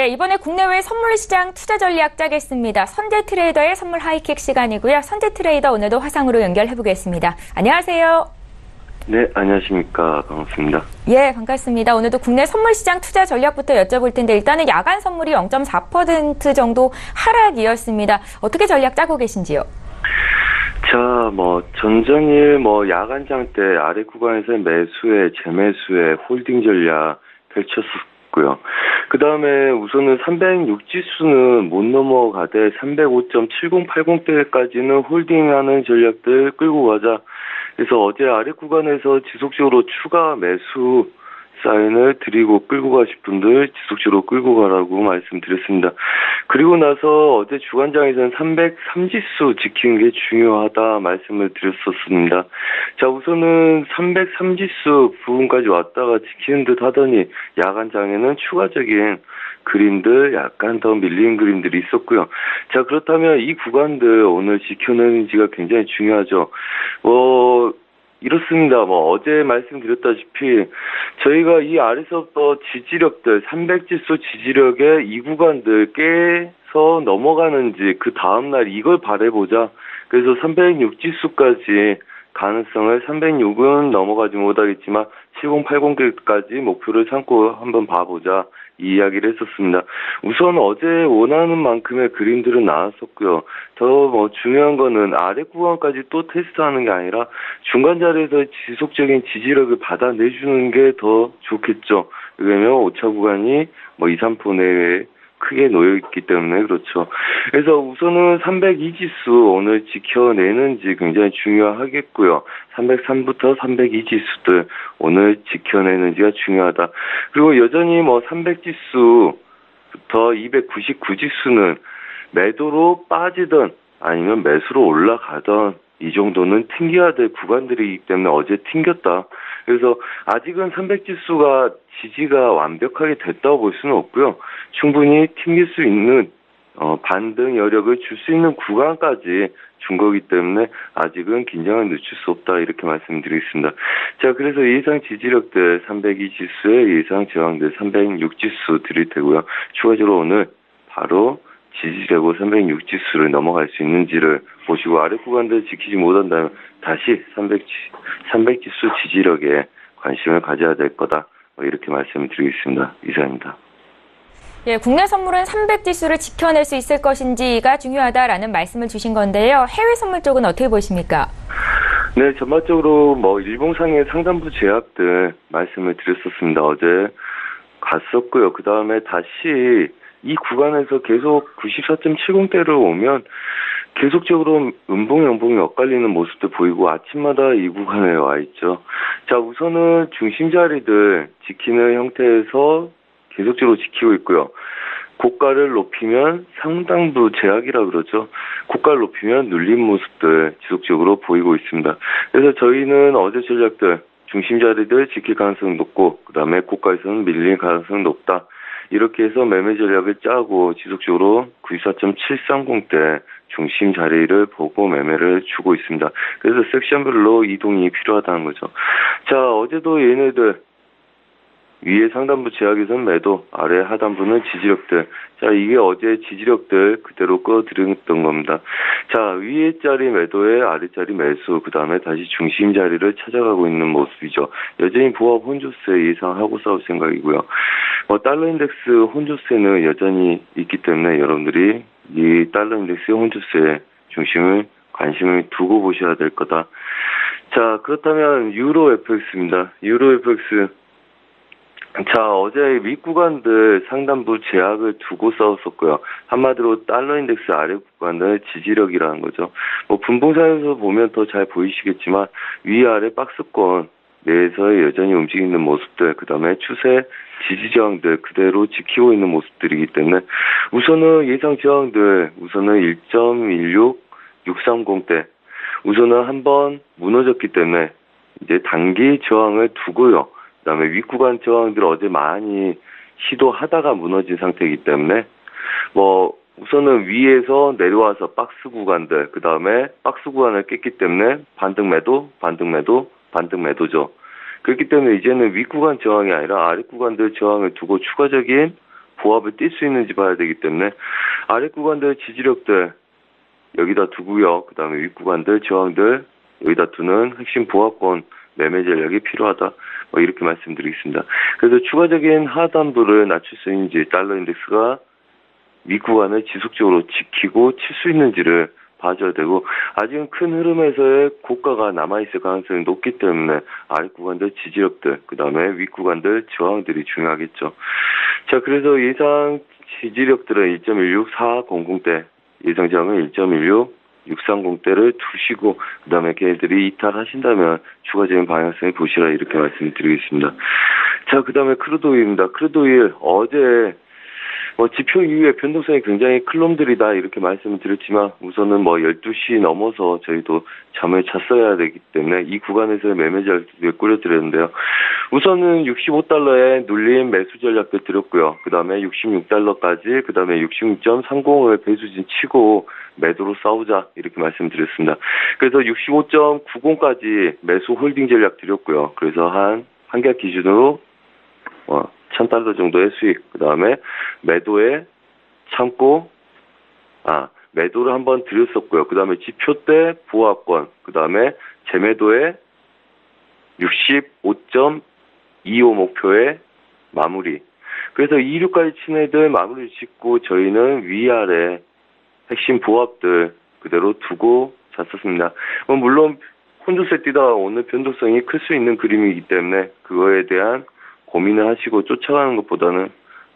네, 이번에 국내외 선물시장 투자 전략 짜겠습니다. 선재 트레이더의 선물 하이킥 시간이고요. 선재 트레이더 오늘도 화상으로 연결해보겠습니다. 안녕하세요. 네, 안녕하십니까. 반갑습니다. 예, 반갑습니다. 오늘도 국내 선물시장 투자 전략부터 여쭤볼 텐데 일단은 야간 선물이 0.4% 정도 하락이었습니다. 어떻게 전략 짜고 계신지요? 자, 전전일 야간장 때 아래 구간에서 매수에, 재매수에, 홀딩 전략 펼쳤었고요. 그 다음에 우선은 306 지수는 못 넘어가되 305.7080대까지는 홀딩하는 전략들 끌고 가자. 그래서 어제 아래 구간에서 지속적으로 추가 매수 사인을 드리고 끌고 가실 분들 지속적으로 끌고 가라고 말씀드렸습니다. 그리고 나서 어제 주간장에서는 303지수 지키는 게 중요하다 말씀을 드렸었습니다. 자, 우선은 303지수 부분까지 왔다가 지키는 듯 하더니 야간장에는 추가적인 그림들, 약간 더 밀린 그림들이 있었고요. 자, 그렇다면 이 구간들 오늘 지켜내는지가 굉장히 중요하죠. 이렇습니다. 어제 말씀드렸다시피 저희가 이 아래서부터 지지력들 300지수 지지력의 이 구간들 깨서 넘어가는지 그 다음날 이걸 바라보자. 그래서 306지수까지 가능성을 306은 넘어가지 못하겠지만 7080까지 목표를 삼고 한번 봐보자. 이 이야기를 했었습니다. 우선 어제 원하는 만큼의 그림들은 나왔었고요. 더 중요한 거는 아래 구간까지 또 테스트하는 게 아니라 중간 자리에서 지속적인 지지력을 받아내주는 게 더 좋겠죠. 왜냐면 5차 구간이 2, 3% 내외에 크게 놓여있기 때문에 그렇죠. 그래서 우선은 302지수 오늘 지켜내는지 굉장히 중요하겠고요. 303부터 302지수들 오늘 지켜내는지가 중요하다. 그리고 여전히 300지수부터 299지수는 매도로 빠지던 아니면 매수로 올라가던 이 정도는 튕겨야 될 구간들이기 때문에 어제 튕겼다. 그래서 아직은 300지수가 지지가 완벽하게 됐다고 볼 수는 없고요. 충분히 튕길 수 있는 반등 여력을 줄 수 있는 구간까지 준 거기 때문에 아직은 긴장을 늦출 수 없다 이렇게 말씀드리겠습니다. 자, 그래서 예상 지지력들 302지수의 예상 저항들 306지수 드릴 테고요. 추가적으로 오늘 바로 지지되고 306지수를 넘어갈 수 있는지를 보시고 아래 구간들 지키지 못한다면 다시 300지수 지지력에 관심을 가져야 될 거다. 이렇게 말씀을 드리겠습니다. 이상입니다. 예, 국내 선물은 300지수를 지켜낼 수 있을 것인지가 중요하다라는 말씀을 주신 건데요. 해외 선물 쪽은 어떻게 보십니까? 네, 전반적으로 일봉상의 상단부 제약들 말씀을 드렸었습니다. 어제 갔었고요. 그 다음에 다시 이 구간에서 계속 94.70대로 오면 계속적으로 음봉, 양봉이 엇갈리는 모습도 보이고 아침마다 이 구간에 와 있죠. 자, 우선은 중심 자리들 지키는 형태에서 계속적으로 지키고 있고요. 고가를 높이면 상단부 제약이라 그러죠. 고가를 높이면 눌린 모습들 지속적으로 보이고 있습니다. 그래서 저희는 어제 전략들 중심 자리들 지킬 가능성이 높고 그 다음에 고가에서는 밀릴 가능성이 높다. 이렇게 해서 매매 전략을 짜고 지속적으로 94.730대 중심 자리를 보고 매매를 주고 있습니다. 그래서 섹션별로 이동이 필요하다는 거죠. 자, 어제도 얘네들 위에 상단부 제약에서는 매도, 아래 하단부는 지지력들. 자, 이게 어제 지지력들 그대로 끌어들였던 겁니다. 자, 위에 자리 매도에 아래 자리 매수, 그 다음에 다시 중심 자리를 찾아가고 있는 모습이죠. 여전히 보합 혼조세 예상하고 싸울 생각이고요. 달러 인덱스 혼조세는 여전히 있기 때문에 여러분들이 이 달러 인덱스 혼조세에 관심을 두고 보셔야 될 거다. 자, 그렇다면 유로 FX입니다. 유로 FX. 자, 어제 윗구간들 상단부 제약을 두고 싸웠었고요. 한마디로 달러 인덱스 아래 구간의 지지력이라는 거죠. 분봉사에서 보면 더 잘 보이시겠지만 위아래 박스권 내에서 여전히 움직이는 모습들, 그 다음에 추세 지지 저항들 그대로 지키고 있는 모습들이기 때문에 우선은 예상 저항들 우선은 1.16630대 우선은 한번 무너졌기 때문에 이제 단기 저항을 두고요. 그다음에 윗구간 저항들 어제 많이 시도하다가 무너진 상태이기 때문에 우선은 위에서 내려와서 박스 구간들 그다음에 박스 구간을 깼기 때문에 반등 매도죠. 그렇기 때문에 이제는 윗구간 저항이 아니라 아랫구간들 저항을 두고 추가적인 보합을 뛸 수 있는지 봐야 되기 때문에 아래 구간들 지지력들 여기다 두고요. 그 다음에 윗 구간들 저항들 여기다 두는 핵심 보합권 매매 전략이 필요하다. 뭐 이렇게 말씀드리겠습니다. 그래서 추가적인 하단부를 낮출 수 있는지 달러 인덱스가 윗 구간을 지속적으로 지키고 칠 수 있는지를 봐줘야 되고 아직은 큰 흐름에서의 고가가 남아있을 가능성이 높기 때문에 아래 구간들 지지력들 그 다음에 윗 구간들 저항들이 중요하겠죠. 자, 그래서 예상 지지력들은 1.16400대 예상 저항은 1.16 630대를 두시고 그 다음에 걔네들이 이탈하신다면 추가적인 방향성을 보시라 이렇게 말씀드리겠습니다. 자, 그 다음에 크루드오일입니다. 크루드오일 어제 지표 이후에 변동성이 굉장히 큰 놈들이다 이렇게 말씀을 드렸지만 우선은 12시 넘어서 저희도 잠을 잤어야 되기 때문에 이 구간에서의 매매 전략을 꾸려드렸는데요. 우선은 65달러에 눌린 매수 전략을 드렸고요. 그 다음에 66달러까지 그 다음에 66.30을 배수진 치고 매도로 싸우자 이렇게 말씀드렸습니다. 그래서 65.90까지 매수 홀딩 전략 드렸고요. 그래서 한 개 기준으로 $1,000 정도의 수익, 그 다음에 매도에 참고, 매도를 한번 드렸었고요. 그 다음에 지표 때 보합권, 그 다음에 재매도에 65.25 목표의 마무리. 그래서 26까지 친 애들 마무리 짓고 저희는 위아래 핵심 보합들 그대로 두고 잤었습니다. 물론 혼조세 뛰다가 오늘 변동성이 클 수 있는 그림이기 때문에 그거에 대한 고민을 하시고 쫓아가는 것보다는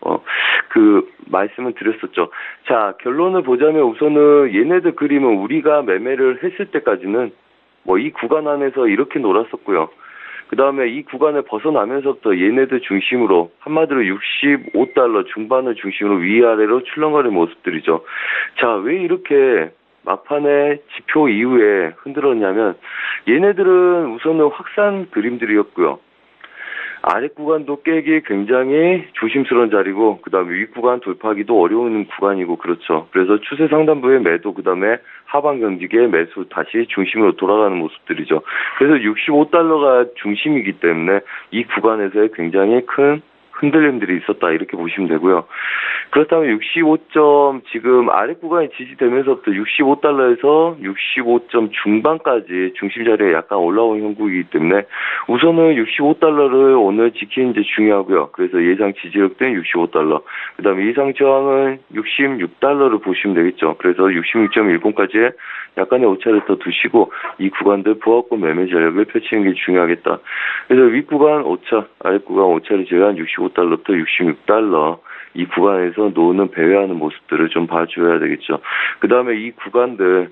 말씀을 드렸었죠. 자, 결론을 보자면 우선은 얘네들 그림은 우리가 매매를 했을 때까지는 이 구간 안에서 이렇게 놀았었고요. 그 다음에 이 구간을 벗어나면서부터 얘네들 중심으로 한마디로 65달러 중반을 중심으로 위아래로 출렁거리는 모습들이죠. 자, 왜 이렇게 막판에 지표 이후에 흔들었냐면 얘네들은 우선은 확산 그림들이었고요. 아래 구간도 깨기 굉장히 조심스러운 자리고 그 다음에 윗 구간 돌파하기도 어려운 구간이고 그렇죠. 그래서 추세 상단부의 매도 그 다음에 하방 경직의 매수 다시 중심으로 돌아가는 모습들이죠. 그래서 65달러가 중심이기 때문에 이 구간에서의 굉장히 큰 흔들림들이 있었다 이렇게 보시면 되고요. 그렇다면 65점 지금 아래 구간이 지지되면서부터 65달러에서 65점 중반까지 중심 자리에 약간 올라온 형국이기 때문에 우선은 65달러를 오늘 지키는 게 중요하고요. 그래서 예상 지지력 땐 65달러. 그 다음에 예상 저항은 66달러를 보시면 되겠죠. 그래서 66.10까지 약간의 오차를 더 두시고 이 구간들 보합권 매매 전략을 펼치는 게 중요하겠다. 그래서 윗 구간 오차, 아래 구간 오차를 제외한 65달러부터 66달러 이 구간에서 노는 배회하는 모습들을 좀 봐줘야 되겠죠. 그 다음에 이 구간들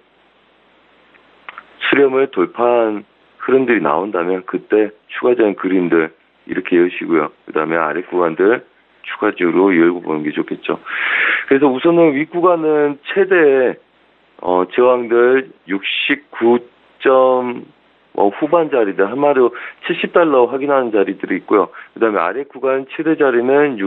수렴을 돌파한 흐름들이 나온다면 그때 추가적인 그림들 이렇게 여시고요. 그 다음에 아래 구간들 추가적으로 열고 보는 게 좋겠죠. 그래서 우선은 윗 구간은 최대 저항들 69. 후반 자리들 한마디로 70달러 확인하는 자리들이 있고요. 그 다음에 아래 구간 최대 자리는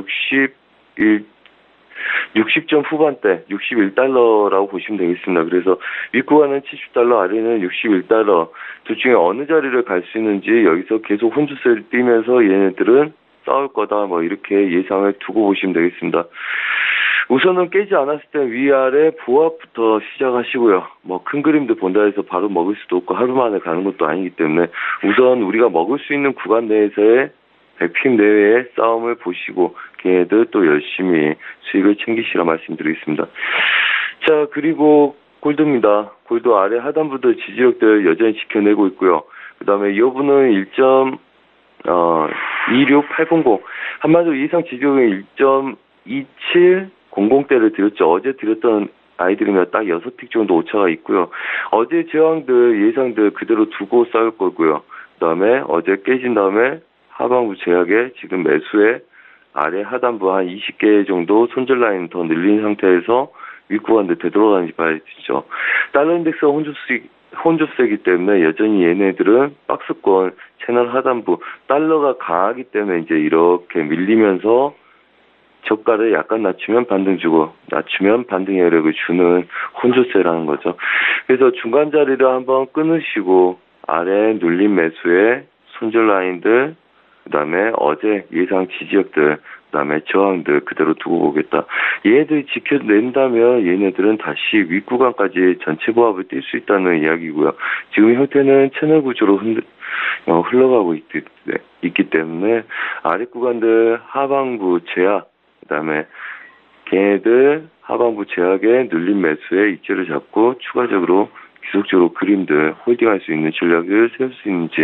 60점 후반대 61달러라고 보시면 되겠습니다. 그래서 윗구간은 70달러 아래는 61달러 둘 중에 어느 자리를 갈 수 있는지 여기서 계속 혼주세를 띄면서 얘네들은 싸울 거다 이렇게 예상을 두고 보시면 되겠습니다. 우선은 깨지 않았을 때 위아래 보합부터 시작하시고요. 큰 그림도 본다 해서 바로 먹을 수도 없고 하루 만에 가는 것도 아니기 때문에 우선 우리가 먹을 수 있는 구간 내에서의 100픽 내외의 싸움을 보시고 걔네들 또 열심히 수익을 챙기시라 말씀드리겠습니다. 자, 그리고 골드입니다. 골드 아래 하단부들 지지력들 여전히 지켜내고 있고요. 그 다음에 이 부분은 1.26800 한마디로 이상 지지력은 1.2700대를 드렸죠. 어제 드렸던 아이들이면 딱 6픽 정도 오차가 있고요. 어제 저항들 예상들 그대로 두고 싸울 거고요. 그 다음에 어제 깨진 다음에 하방부 제약에 지금 매수에 아래 하단부 한 20개 정도 손절 라인 더 늘린 상태에서 윗구간들 되돌아가는지 봐야겠죠. 달러 인덱스 혼조세이기 때문에 여전히 얘네들은 박스권 채널 하단부 달러가 강하기 때문에 이제 이렇게 밀리면서 저가를 약간 낮추면 반등 주고 낮추면 반등 여력을 주는 혼조세라는 거죠. 그래서 중간 자리를 한번 끊으시고 아래 눌린 매수에 손절 라인들 그다음에 어제 예상 지지역들, 그다음에 저항들 그대로 두고 보겠다. 얘네들이 지켜낸다면 얘네들은 다시 윗구간까지 전체 보합을 뛸 수 있다는 이야기고요. 지금 형태는 채널 구조로 흘러가고 있기 때문에 아래 구간들 하방부 제약, 그다음에 걔네들 하방부 제약에 눌린 매수에 입지를 잡고 추가적으로 지속적으로 그림들 홀딩할 수 있는 전략을 세울 수 있는지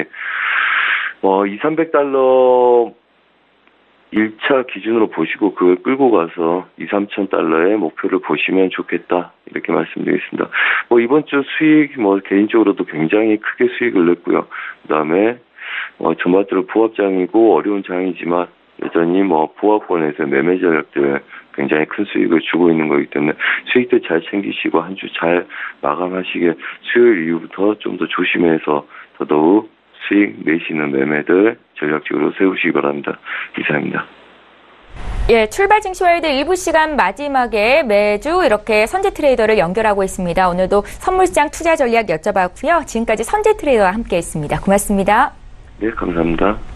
2,300달러 1차 기준으로 보시고 그걸 끌고 가서 2,3,000달러의 목표를 보시면 좋겠다 이렇게 말씀드리겠습니다. 이번 주 수익 개인적으로도 굉장히 크게 수익을 냈고요. 그다음에 전반적으로 보합장이고 어려운 장이지만 여전히 보합권에서 매매 전략들 굉장히 큰 수익을 주고 있는 거기 때문에 수익들 잘 챙기시고 한 주 잘 마감하시길 수요일 이후부터 좀 더 조심해서 더더욱 수익 내시는 매매들 전략적으로 세우시기 바랍니다. 이상입니다. 예, 출발 증시와이드 일부 시간 마지막에 매주 이렇게 선재 트레이더를 연결하고 있습니다. 오늘도 선물시장 투자 전략 여쭤봤고요. 지금까지 선재 트레이더와 함께했습니다. 고맙습니다. 네, 감사합니다.